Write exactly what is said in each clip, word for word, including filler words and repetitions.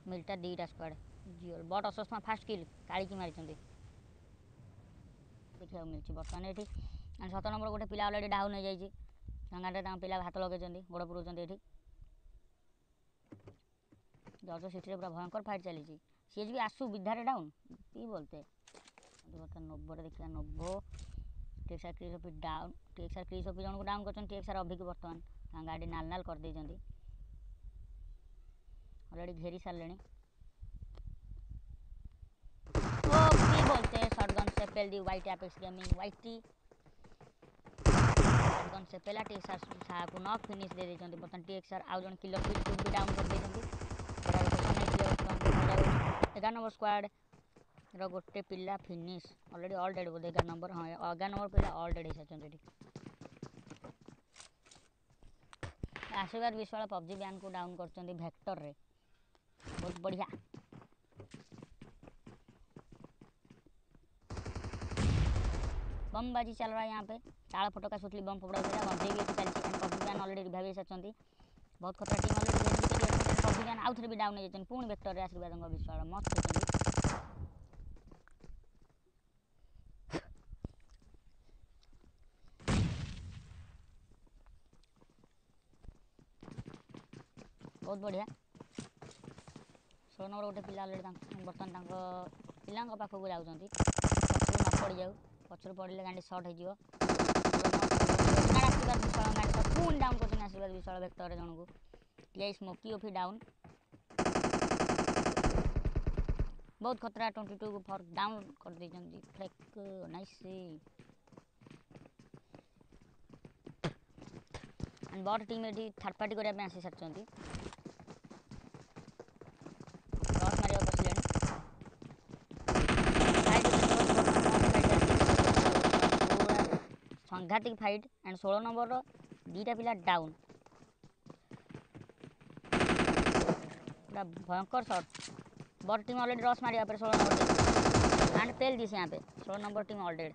मिलता दीटा स्क्वाड जियो बट असस्मा फास्ट किल काली की मारी देखा मिली बर्तमान ये सत नंबर गोटे पिला अलरेडी डाउन हो जाए गाँव पिला हाथ लगे गोड़ पुराउं ये जज सिटी पूरा भयंकर फाइट चली सी भी आसू विधारे डाउन पी बोलते बर्तमान नोबो देखिए नोबो TXR Chris down TXR Chris जन को डाउन कर टेक्सार अभिक बर्तमान गाड़ी नाल नाल कर देइछंती ऑलरेडी घेरी सारे ओ पी बोलते शॉटगन से पेल दी वाइट एपेक्स गेमिंग वाइटी शॉटगन से पेला टेक्सार सा को नॉक फिनिश दे देइछंती बर्तमान टेक्सार आउ जन किलर फिट भी डाउन कर देइछंती एगार नंबर स्क्वाड रो गोटे पिला फिनिश ऑलरेडी ऑल डेड बोले एगार नंबर हाँ एगार नंबर पिला ऑल डेड होती आशीर्वाद विश्वाल पबजी बैन को डाउन कर भेक्टर रे बहुत बढ़िया बम बाजी चल रहा है यहाँ पे ताला फटका सुतली बम फोड़ा गंजे भी चलती and PUBG ban already revive सारी बहुत खतरा टीम ऑलरेडी पबजी बैन आउ थे भी डाउन हो पुणी भेक्टर आशीर्वाद विश्वाल मस्त बहुत बढ़िया षोल नंबर गोटे पिला अलरेडी बर्तमान पिला पाखक जाऊँच पचर न पड़ जाऊ पचर पड़े गाड़ी सर्ट हो आशीर्वाद विश्वाल गाड़ी सर्ट पुणी डाउन कर आशीर्वाद विश्वाल भेक्टर जन को टी स्मोकी ओफी डाउन बहुत खतरा ट्वेंटी टू को फर डाउन कर देइछंती फ्लेक नाइस एंड बट टीम ये थर्ड पार्टी करने आसी सारी संघातिक फाइट एंड षोल नंबर दीटा पिला डाउन पूरा भयंकर शॉट बट टीम ऑलरेडी रस मारिया पर षोल नंबर एंड पेल दिस यहाँ पे षोल नंबर टीम ऑलरेडी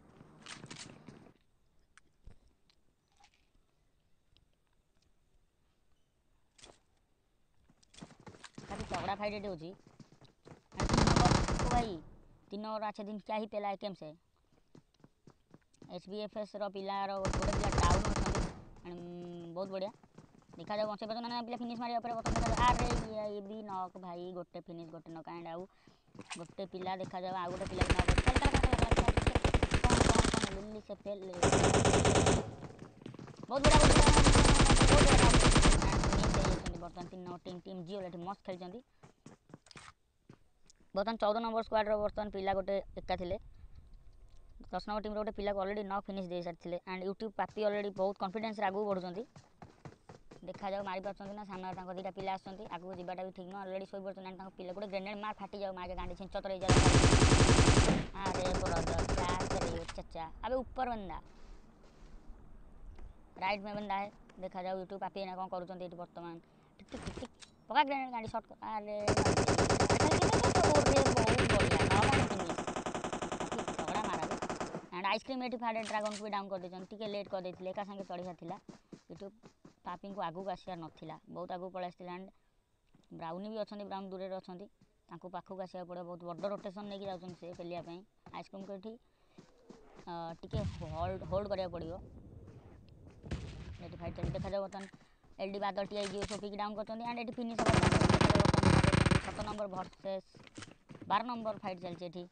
काफी तगड़ा फाइट ये होची तीन नंबर ओ भाई तीन नंबर अच्छे दिन क्या ही पेला केम से एच बी एफ एस पिलार गोटे पिला डाउन अच्छे बहुत बढ़िया देखा जाऊ बचे पे ना पिला फिनिश मारिया बर्तमान देखा अरे ये भी नक भाई गोटे फिनिश गोटे नक एंड आउ गोटे पिला देखा जाऊ आउ गोटे पिला लिली से फेल बहुत बढ़िया बर्तमान तीन नंबर टीम टीम जियो ये मस्त खेलती बर्तमान चौदह नंबर स्क्वाड बर्तमान पिला गोटे एका थे दस नंबर टीम गोटे पिला ऑलरेडी नॉक फिनिश दे सारी एंड यूट्यूब पापी ऑलरेडी बहुत कॉन्फिडेंस आगू बढ़ुंट देखा जाऊ मारी पार्टी ना सामने दीटा पिला आसुँच आगू जावाटा भी ठीक ना ऑलरेडी शोई पड़े पिला गोटे ग्रेनेड मार फाटी जाऊ मार गाड़ी छिंच तर अरे ब्रदर क्या करे चाचा अबे ऊपर बंदा राइट में बंदा है देखा जाऊ यूट्यूब पापी ना कौन कर बर्तमान टिक टिक टिक टिक पका ग्रेनेड गाड़ी शॉट अरे झगड़ा मारा एंड आइसक्रीम ये फाड़े ड्रागन को भी डाउन कर देते लेट कर देते एका संगे चढ़ा था यूट्यूब पापी को आगू आसार नाला बहुत आगू पलि आसाला एंड ब्राउनी भी अच्छा ब्राउन दूर अच्छा पाखक आसा पड़े बहुत बड़ रोटेसन नहीं जाऊँ से पेलियापाई आइसक्रीम को ये टी होल्ड होल्ड करा पड़ो ये फाइट चलिए देखा जाए बर्तमान L D Badal T I सोफी डाउन कर एंड ये फिनिश सत नंबर भर्सेस बारह नंबर फाइट चलती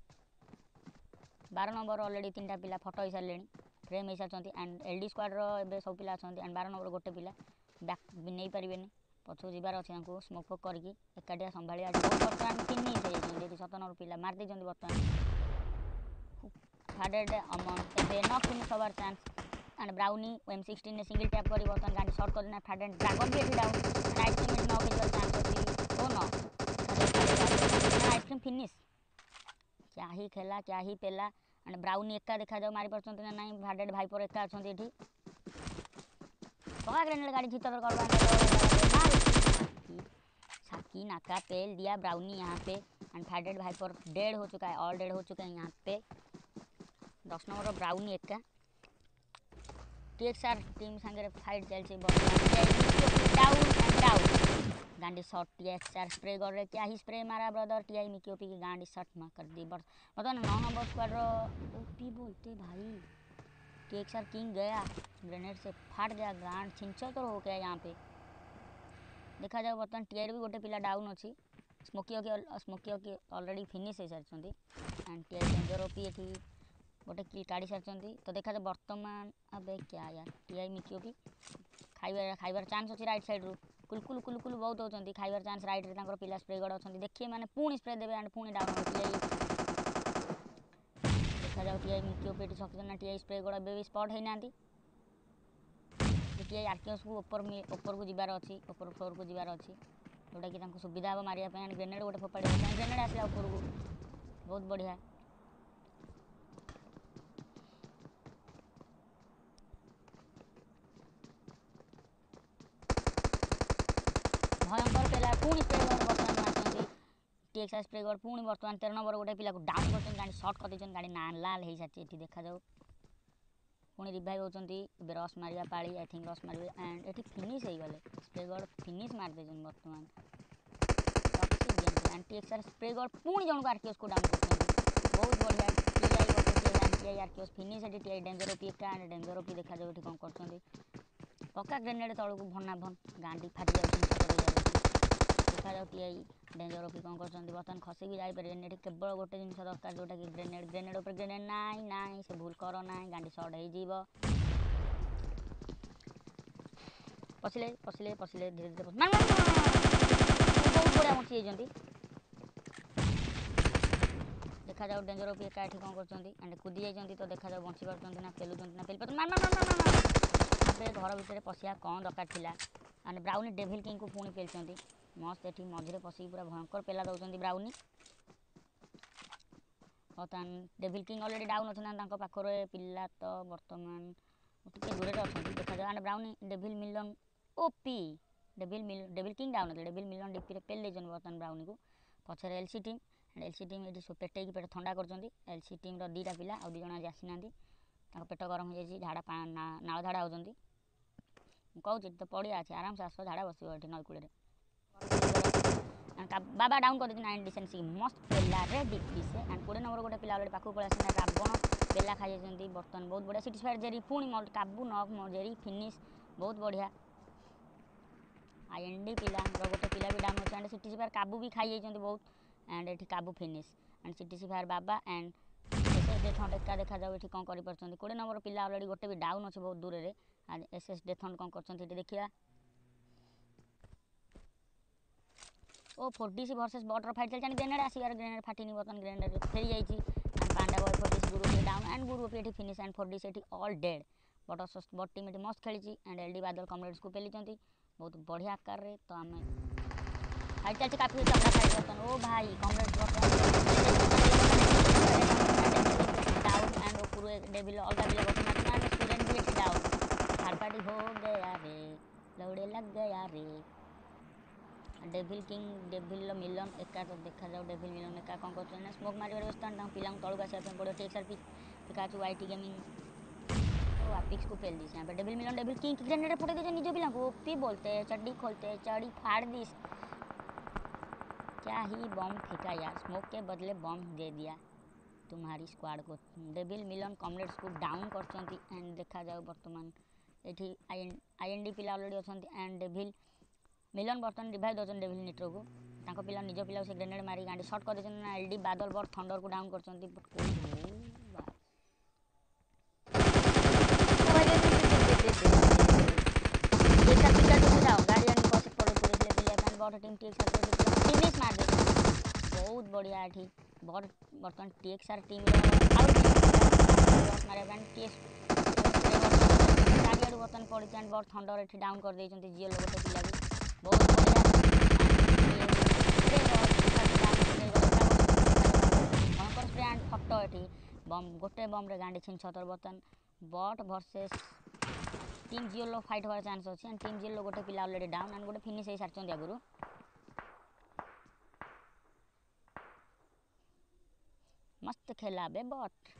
बारह नंबर ऑलरेडी तीन पिला फटो हो सारे फ्रेम हो सारी एंड एल डी स्क्वाड सब पिला अच्छा एंड बारह नंबर गोटे पिला बैक भी नहीं पारे पछू जबार अच्छे स्मोक फोक करके एकाटिया संभालिया बर्तमान फिनिश हो सत नंबर पिला मार दे बर्तमान हार्डेड अमन ए नॉक फिनिश हबार chance and brownie M sixteen ने सिंगल टैप कर बर्तमान गाड़ी शॉर्ट कर देना फार्डेड ड्रागन भी डाउन आइसक्रीम नॉक हो चांस अच्छी ओ न आइसक्रीम फिनिश क्या ही खेला क्या ही पेला एंड ब्राउनी एका देखा जाऊ मारी पार्टी ना ना हार्डेड भाईपर एका अच्छा ये पका ग्रेनेड गाड़ी भीतर साकी नाका पेल दिया ब्राउनी यहाँ पे एंड फार्डेड भाईपर डेड हो चुका है ऑल डेड हो चुका है यहाँ पे दस नंबर ब्राउनी एका टीएक्सआर टीम संगे फाइट चलती डाउन एंड डाउन गांडी शॉट टीआई चार स्प्रे कर रहे क्या ही स्प्रे मारा ब्रदर टीआई मिकी ओपी की गांडी शॉट मार कर दी बस मतलब नौ नंबर स्क्वाड रो ओपी बोलते भाई टीएक सर किंग गया ग्रेनेड से फाट गया ग्रांड छिंचर तो हो गया यहाँ पे देखा जाओ बर्तमान टीआई भी गोटे पिला डाउन अच्छी smoky okay smoky okay already finish हो सारी एंड टीआई डेंजर ओपी ये गोटे किल काढ़ी सारी तो देखा जाए बर्तमान अबे क्या यार टीआई मिकी ओपी खाइबार खाइबार चान्स अच्छी राइट साइड रू कुलकुल कुलकुल बहुत होती खाइबार चान्स राइट रे तांकर पिला स्प्रे गड़ अच्छा देखिए मैंने पुणी स्प्रे देवे एंड पुणी डाउन टीआई देखा जाओ टीआई मिकी ओपी सकिछन ना टीआई स्प्रे गड़ भी स्पॉट होना टीआई आरकेएस को ऊपर ऊपर को जीवार अच्छी ऊपर फ्लोर को जीवार अच्छी जोटा कि सुविधा हम मारिया एंड ग्रेनेड गोटे फोपाड़ी ग्रेनेड आसला ऊपर को बहुत बढ़िया भयंकर पेला पुणी स्प्रे गड़ बर्तमान मारती टीएक्स स्प्रे गड़ पुणी बर्तमान तेरह नंबर गोटे पिला को डाउन कर गाड़ी शॉट कर गाड़ी ना लाल हो सारी ये देखा जाऊ पुणी रिवाइव होती रस मारिया पाली आई थिंक रस मारे एंड ये फिनिश हो गले स्प्रे गड़ फिनिश मारदे बर्तमान एंड टीएक्स स्प्रे गड़ पुणी जन को आरकेएस को डाउन कर बहुत बढ़िया टीआई गोटे टीआई टीआई आरकेएस फिनिश है टीआई डेंजर ओपी एका एंड डेंजर ओपी देखा जाऊ ये कौन कर पक्का ग्रेनेड तौक भना भन गांडी फाटी जाए देखा जाऊ टीआई डेंजर ओपी कौन कर बर्तमान खसी भी जापर ये केवल गोटे जिन दरकार जोटा कि ग्रेनेड ग्रेनेड उपर ग्रेनेड नाई नाई से भूल कर ना गांडी सर्ट हो पशिले पशिले पशिले धीरे धीरे बहुत बढ़िया मची जाती देखा जाऊ डेंजर ओपी एका एठी कौन कर कूदी जाती तो देखा जाऊ बची पार्टी ना पेलुं ना पेल पार्टी घर भितर पशिया कौन दरकार थिला एंड ब्राउनी डेभिल किंग को पुणी पेलुं मस्त ये मझे पशिक पूरा भयंकर पेला दौरान ब्राउनी बर्तमान डेभिल किंग ऑलरेडी डाउन अच्छा पाखरे पिला तो बर्तमान टे दूर अच्छा देखा जाए and brownie devil Milan OP devil मिल डेभिल किंग डाउन थे डेभिल मिलन डीपी पेल देते बर्तमान ब्राउनी को पछे LC team and LC team ये पेटे पेट ठंडा कर एलसी टीम दीटा पिला आ दुई जन आज आसीना पेट गरम हो जाए झाड़ा नाल झाड़ा होती कहूँ तो पड़िया अच्छे आराम से आस झाड़ा बस नईकूल बाबा डाउन कर नाइन डिसेंसी मस्त पेला रे डीपी से एंड कोड़े नंबर गोटे पिला पाखक पड़ा आसना रावण पेला खाई बर्तमान बहुत बढ़िया सिटिस्फाइड जेरी पुणी काबू नक जेरी फिनिश बहुत बढ़िया आई एन डी पिला गोटे पिला भी डाउन अच्छे एंड सिटिस्फायर काबू भी खाई बहुत एंड ये काबू फिनिश एंड सिटिस्फायर बाबा एंड एसएस डेथन एका देखा जाऊ ये कौन कर कोड़े नंबर पिला अलरेडी गोटे भी डाउन अच्छे बहुत दूर से आज एसएस डेथन कौन कर देखा ओ forty C versus butter fight चलती ग्रेनेड आसबार ग्रेनेड फाटी बर्तमान ग्रेनेड फेरी जाइए पांडा boy forty C Guru down and गुरु ये finish and forty C all dead but but team ये मस्त खेली एंड एलडी बादल कमरेड्स को पेली बहुत बढ़िया आकार रे तो आम फाइट चलती काफी चमड़ा फाइट बर्तमान ओ भाई कमरेड्स डाउन एंड पूरे डेविल अलग भी बर्तमान स्टूडेंट भी ये डाउन थर्ड पार्टी हो गया रे लौड़े लग गया रे डेभिल किंग डेभिल मिलन एका तो देखा जाऊ डेभिल मिलन एका कौन कर स्मोक मारे व्यवस्था पिला तौक आसा पड़ो टेक्सर पिका वाईटी गेमिंग वापिक्स को पेल दी यहाँ पे devil Milan devil king grenade फटे दीजिए निज पिला को ओपी बोलते चड्डी खोलते चढ़ी फाड़ दी क्या ही बम फेंका यार स्मोक के बदले बम दे दिया तुम्हारी स्क्वाड को डेभिल मिलन कमरेड्स को डाउन कर एंड देखा जाऊ बर्तमान ये आई एन डी पिला अलरेडी अच्छा एंड डेभिल मिलन बर्तमान रिवाइव दौरान डेभिल निट्रो को तांको पिला निज पिला से ग्रेनेड मारी गांडी शॉट कर ना एलडी बादल बट थंडर को डाउन कर फिनिश मार दे बहुत बढ़िया ये बट बर्तमान टीएक्सआर टीम मारे चारिआड़ बर्तमान पड़ी एंड बट थंडर ये डाउन कर जियो गोटे पिला बहुत बढ़िया भयंकर स्प्रे एंड फटो ये बम गोटे बम्रे गांडी छिन छतर बर्तमान बट भर्सेस टीम जियो फाइट होवार चान्स अच्छे एंड टीम जियो गोटे पिला अलरेडी डाउन एंड गोटे फिनिश हो सारी आगुरी मस्त खेला बे बट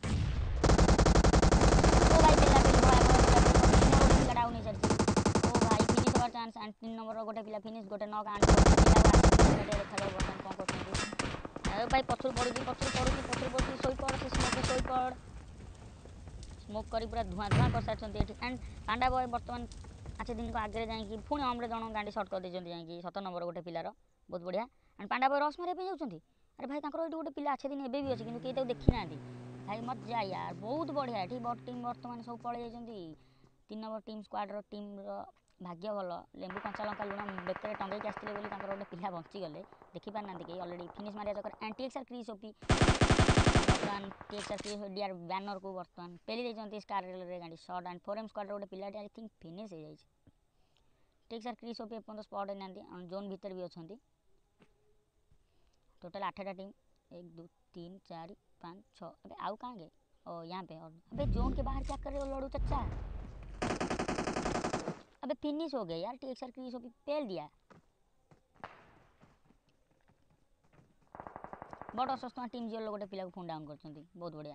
ओ भाई पेला पेल भाई डाउन हो जाती ओ भाई फिनिश स्कोर चांस एंड तीन नंबर गोटे पिला फिनिश गोटे नॉक एंड देखा जाओ बर्तमान कौन कर भाई पछुर पड़ू पछुर पड़ू पछुर पड़ू शोई पड़ से स्मोक शोई पड़ स्मोक कर पूरा धुआं धुआं कर सारी एंड पांडा बॉय बर्तमान आठ दिन को आगे जाकि पुणी हमरे जन गांडी सर्ट कर जाकि सतर नंबर गोटे पिलार बहुत बढ़िया एंड पांडा बॉय रस मारे जाऊँगी अरे भाई तांकर ये गोटे पिला आठ दिन एवं भी अच्छे कि कई देखी ना भाई मजा यार बहुत बढ़िया ये बट टीम बर्तमान सब पड़े जाती तीन नंबर टीम स्क्वाड्र टीम भाग्य भल लेंबू कंचा लंका लुण बेकर टंगेक आसते बोली गोटे पिला बंचीगले देखी पार ना कि अलरेडी फिनिश मारिया चक्कर एंड टीएक्सआर क्रीज ओपी बर्तमान टीएक्सआर क्रीज डिआर बैनर को बर्तमान पेली देते स्टार रेलवे गाड़ी shot and four M squad गोटे पिला आई थिंक फिनिश हो जाए टीएक्सआर क्रीज ओपी एपर्तन स्पॉट होना जोन भीतर भी अच्छा टोटल आठटा टीम एक दो तीन चार पाँच छः अबे आउ कहाँ गए ओ यहाँ पे और अबे जोन के बाहर क्या कर रहे हो लड़ू चच्चा अबे फिनिश हो गए यार टीएक्सआर क्रीज ओपी पेल दिया बड़ असस्त टीम जीरो गोटे पिला को फोन डाउन कर बहुत बढ़िया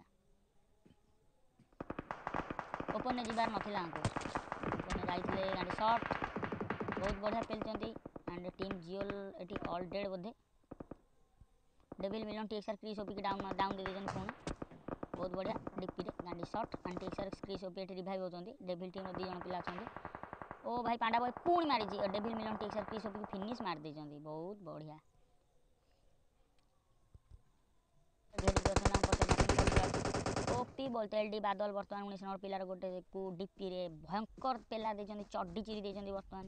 ओपन जीवार नाला ओपन जाते गाड़ी शॉट बहुत बढ़िया पेलती एंड टीम जियो ये ऑल डेड बोधे डेविल मिलन टीएक्सआर क्रीज ओपी की डाउन डाउन दे देते फोन बहुत बढ़िया डीपी रे गांडी शॉट एंड टीएक्सआर क्रीज ओपी ये रिवाइव होती डेविल टीम दी जन पिला अच्छा ओ भाई पांडा बॉय पुणी मारी डेविल मिलन टीएक्सआर क्रीज ओपी की फिनिश मार देते बहुत बढ़िया ओपी बोलते एल डी बादल बर्तमान उन्नीस नंबर पिलार गोटे को डीपी रे भयंकर पेला देते चड्डी चिरी देते बर्तमान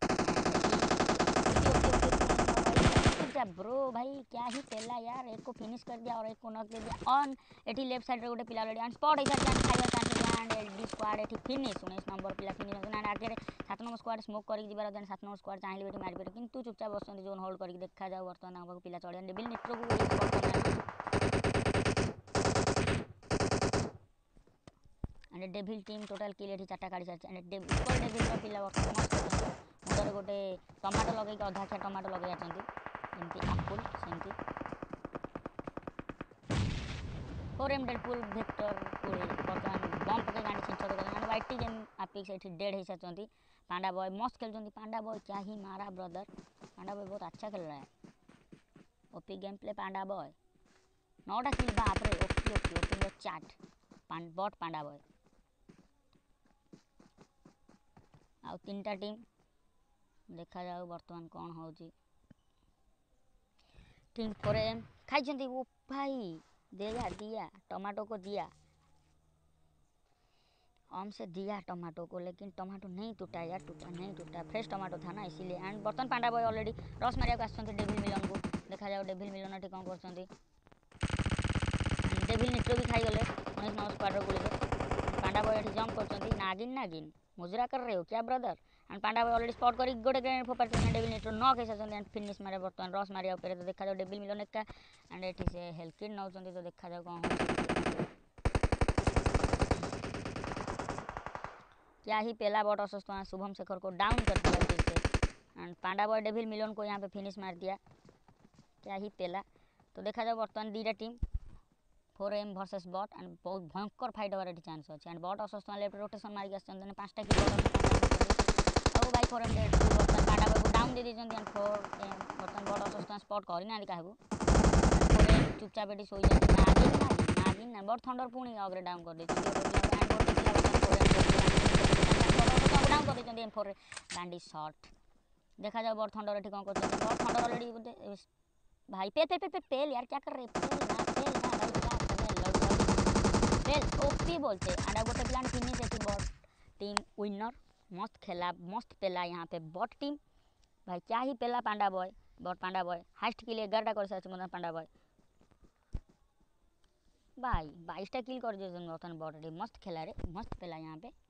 ब्रो भाई क्या ही पेला यार एक को फिनिश कर दिया और एक को नॉक दे दिया ऑन एटी लेफ्ट साइड रे गोटे पिला एंड स्पॉट हिसाब से खाइबा चांस एंड एलडी स्क्वाड एटी फिनिश उन्नीस नंबर पिला फिनिश एंड आगे सात नंबर स्क्वाड स्मोक करके जीवार देन सात नंबर स्क्वाड चाहिए बेटी मारिबे किंतु चुपचाप बसते जोन होल्ड करके देखा जाओ बर्तमान हमको पिला चढ़िया डेविल निट्रो को and devil team total kill एटी चारटा काढ़ी सारी एंड डेविल डेविल पिला बर्तमान मस्त मुंडरे गोटे टमाटो लगे अधा खिया टमाटो लगे आछंती जमती आपुल सेमती फोर एम डेडपुल भेक्टर पुल बर्तमान बम पके गांडी छिंछड़ कर वाइटी गेम आपिक्स एठी डेड हो सारी पांडा बॉय मस्त खेलते पांडा बॉय क्या ही मारा ब्रदर पांडा बॉय बहुत अच्छा खेल रहा है OP game play panda boy नौटा किल बाप रे ओपी ओपी ओपी चाट बट पांडा बॉय आउ तीन टा टीम देखा जाओ बर्तमान कौन होची टीम फोर एम खाई वो भाई दिया दिया टमाटो को दिया हम से दिया टमाटो को लेकिन टमाटो नहीं टूटा यार टूटा नहीं टूटा फ्रेश टमाटो था ना इसीलिए एंड बर्तमान पांडा बॉय ऑलरेडी रस मारिया आसुँच डेविल मिलन को देखा जाओ डेविल मिलन ये कौन कर डेविल निट्रो भी खाईगले उन्नीस नंबर स्क्वाड्र गुली पांडा बॉय ये जंप कर नागिन नागिन मुजरा कर रहे हो क्या brother and panda boy already spot कर गोटे ग्रेनेड फोपार डेविल निट्रो नॉक हो एंड फिनिश मारे बर्तमान रस मारिया ऊपर तो देखा जाओ डेविल मिलन एका एंड ये से हेल्थ किट नौ तो देखा जाओ कौन क्या ही पहला बॉट असस्त शुभम शेखर को डाउन कर दिया फिर से and panda boy devil Milan को यहाँ पे फिनिश मार दिया क्या ही पहला तो देखा जाओ बर्तमान दीटा team four M versus but and बहुत भयंकर फाइट हमारे चांस अच्छे एंड बट असस्त लेफ्ट रोटेशन मारिक आसने पाँचटा कि और भाई फोर एम बर्तमान पांडा बॉय को डाउन दे देते एंड फोर एम बर्तमान बट असस्त स्पॉट करना क्या फोर एम चुपचाप एटी शो नागिन नागिन ना बट थंडर पुणी अग्रे डाउन कर देते डाउन कर देते फोर गांडी शॉट देखा जाओ बट थंडर ये कौन कर बट थंडर ऑलरेडी भाई पे पे पे पे पेल यार क्या कर रहे पेल ना पेल ना भाई क्या कर रहे लड़ पेल ओपी बोलते एंड गोटे प्लान फिनिश है बट टीम विनर मस्त खेला मस्त पेला यहाँ पे बट टीम भाई क्या ही पेला panda boy but panda boy highest kill एगारटा कर सारी पांडा बॉय भाई बाईसटा किल कर बर्तमान बट टीम मस्त खेला रे मस्त पेला यहाँ पे।